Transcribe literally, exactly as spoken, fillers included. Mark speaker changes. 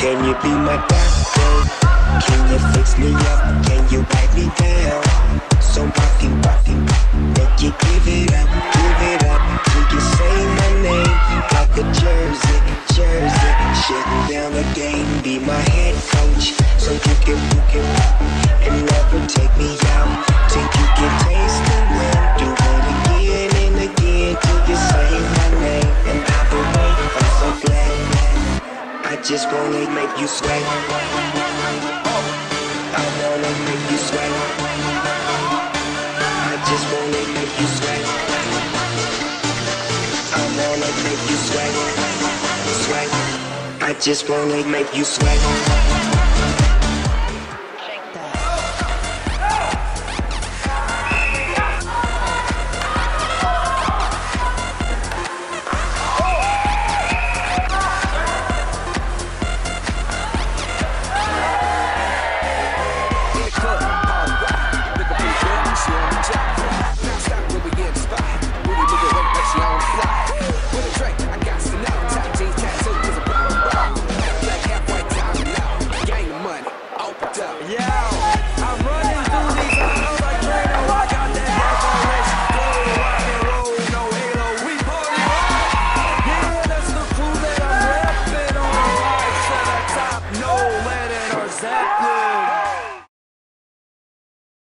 Speaker 1: Can you be my doctor? Can you fix me up? Can you wipe me down? So rocky, rocky, make you give it up, give it up till you say my name like a jersey, jersey. Shutting down the game, be my head coach, so you can, you can, and never take me out till you can taste the win. Do it again and again till you say my name. And by the way, I'm so glad I just wanna make you sweat. I wanna make you sweat. I just wanna make you sweat. I wanna make you sweat. Sweat. I just wanna make you sweat.